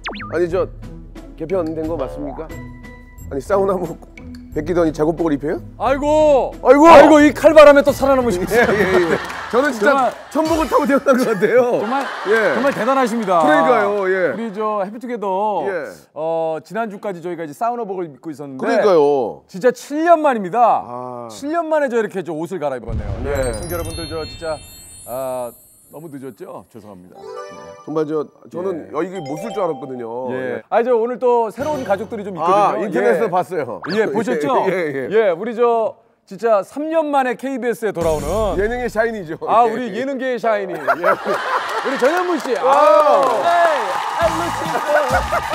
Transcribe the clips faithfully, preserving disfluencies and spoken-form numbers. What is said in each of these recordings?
아니 저 개편된 거 맞습니까? 아니 사우나복 베끼더니 작업복을 입혀요? 아이고, 아이고, 아이고 이 칼바람에 또 살아남으셨어요. 예, 예, 예. 저는 진짜 정말, 천복을 타고 태어난 것 같아요. 정말, 예. 정말 대단하십니다. 그러니까요, 예. 우리 저 해피투게더 예. 어, 지난주까지 저희가 이제 사우나복을 입고 있었는데, 그러니까요. 진짜 칠 년 만입니다. 아. 칠 년 만에 저 이렇게 저 옷을 갈아입었네요. 네. 네. 시청자 여러분들 저 진짜 아, 너무 늦었죠? 죄송합니다. 네. 정말 저 저는 예. 이게 못 쓸 줄 알았거든요. 예. 예. 아니 저 오늘 또 새로운 가족들이 좀 있거든요. 아, 인터넷에서 예. 봤어요. 예, 보셨죠? 예, 예, 예. 예, 우리 저 진짜 삼 년 만에 케이비에스에 돌아오는 예능의 샤인이죠. 아, 예. 우리 예능계의 샤이니. 예. 우리 전현무 씨. 아, 아, 네.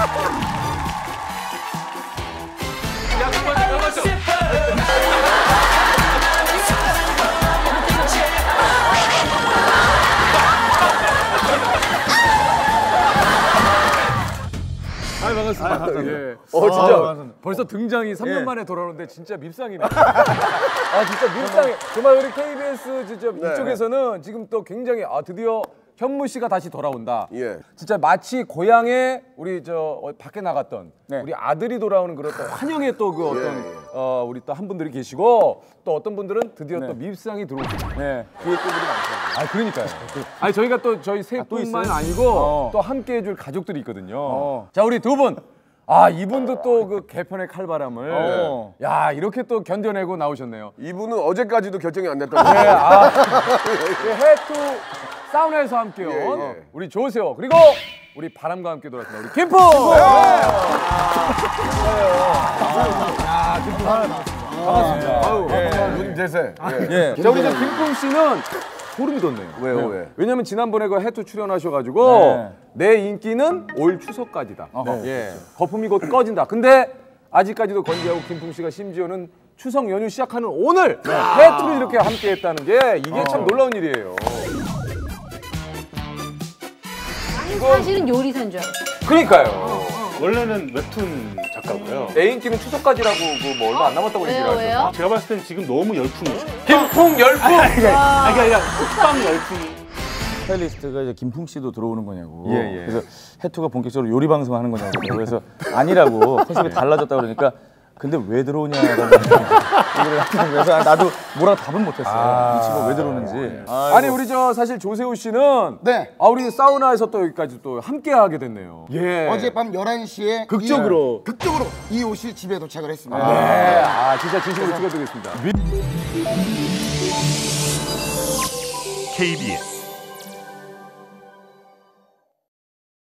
아, 반갑습니다. 아, 예. 어, 진짜 아, 벌써 등장이 삼 년 예. 만에 돌아오는데 진짜 밉상이네. 아, 진짜 밉상해. 정말 우리 케이비에스 진짜 네. 이쪽에서는 지금 또 굉장히 아, 드디어 현무 씨가 다시 돌아온다. 예. 진짜 마치 고향에 우리 저 밖에 나갔던 네. 우리 아들이 돌아오는 그런 또 환영의 또 그 어떤 예, 예. 어, 우리 또 한 분들이 계시고 또 어떤 분들은 드디어 네. 또 밉상이 들어오고 네. 그게 또 우리 많더라고요. 아, 그러니까요. 아니 저희가 또 저희 셋뿐만 아, 아니고 어. 또 함께 해줄 가족들이 있거든요. 어. 자, 우리 두 분. 아, 이분도 또 그 개편의 칼바람을 어. 야, 이렇게 또 견뎌내고 나오셨네요. 이분은 어제까지도 결정이 안 됐다고. 네, 아, 해투 사우나에서 함께 온 예, 예. 우리 조세호 그리고 우리 바람과 함께 돌았습니다. 우리 김풍. 아, 김풍 반갑습니다. 아유, 누님 대세. 예. 자, 우리 저 김풍 씨는 소름이 돋네요. 왜요, 네. 왜? 왜냐면 지난번에 그 해투 출연하셔가지고 네. 내 인기는 올 추석까지다. 네. 예. 거품이 곧 꺼진다. 근데 아직까지도 건재하고 김풍 씨가 심지어는 추석 연휴 시작하는 오늘 네. 해투를 이렇게 함께했다는 게 이게 어. 참 놀라운 일이에요. 사실은 요리사인 줄 알았어요. 그러니까요. 어, 어. 원래는 웹툰 작가고요. 내 인기는 추석까지라고 그 뭐 얼마 안 남았다고 얘기를 하죠. 왜요? 제가 봤을 땐 지금 너무 열풍이죠. 김풍 열풍. 아니 아니 아니 흑방 열풍이. 스타일리스트가 이제 김풍 씨도 들어오는 거냐고. 예, 예. 그래서 해투가 본격적으로 요리 방송 하는 거냐고. 그래서 아니라고 컨셉이 달라졌다 그러니까 근데 왜 들어오냐라고 그래서 나도 뭐라 답은 못했어요. 아, 이 친구가 왜 들어오는지. 아, 아니 우리 저 사실 조세호 씨는 네. 아 우리 사우나에서 또 여기까지 또 함께 하게 됐네요. 예. 어젯밤 열한 시에 극적으로 이, 극적으로 이 옷이 집에 도착을 했습니다. 네. 아, 진짜 진심으로 축하드리겠습니다. 케이비에스